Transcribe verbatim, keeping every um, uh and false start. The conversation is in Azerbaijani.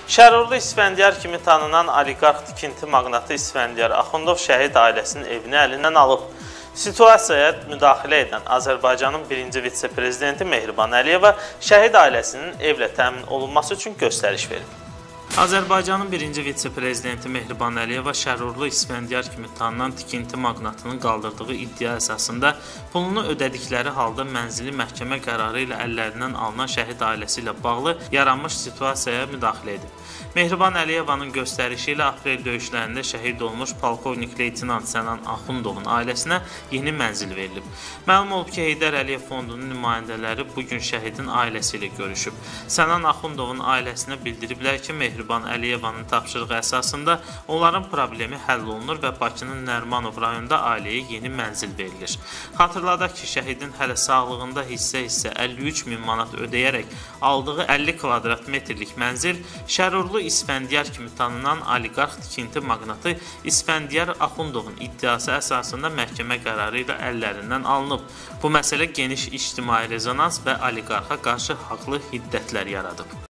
Şərurlu İsfəndiyar kimi tanınan oliqarx tikinti maqnatı İsfəndiyar Axundov şəhid ailəsinin evini əlindən alıb. Situasiyaya müdaxilə edən Azərbaycanın birinci vitse-prezidenti Mehriban Əliyeva şəhid ailəsinin evlə təmin olunması üçün göstəriş verib. Azərbaycanın birinci vitse-prezidenti Mehriban Əliyeva Şərurlu İsfəndiyar kimi tanınan tikinti maqnatının qaldırdığı iddia əsasında pulunu ödədikləri halda mənzili məhkəmə qərarı ilə əllərindən alınan şəhid ailəsi ilə bağlı yaranmış situasiyaya müdaxilə edib. Mehriban Əliyevanın göstərişi ilə aprel döyüşlərində şəhid olmuş polkovnik leytenant Sənan Axundovun ailəsinə yeni mənzil verilib. Məlum olub ki, Heydər Əliyev fondunun nümayəndələri bugün şəhidin ailəsi ilə görüşüb. Sənan Axundovun ailəsinə bildiriblər ki, Mehriban Əliyevanın tapşırığı əsasında onların problemi həll olunur və Bakının Nərmanov rayonunda ailəyə yeni mənzil verilir. Xatırladaq ki, şəhidin hələ sağlığında hissə-hissə əlli üç min manat ödəyərək aldığı əlli kvadrat metrlik mənzil Şərurlu İsfəndiyar kimi tanınan oliqarx tikinti maqnatı İsfəndiyar Axundovun iddiası əsasında məhkəmə qərarı ilə əllərindən alınıb. Bu məsələ geniş ictimai rezonans və oliqarxa qarşı haqlı hiddətlər yaradıb.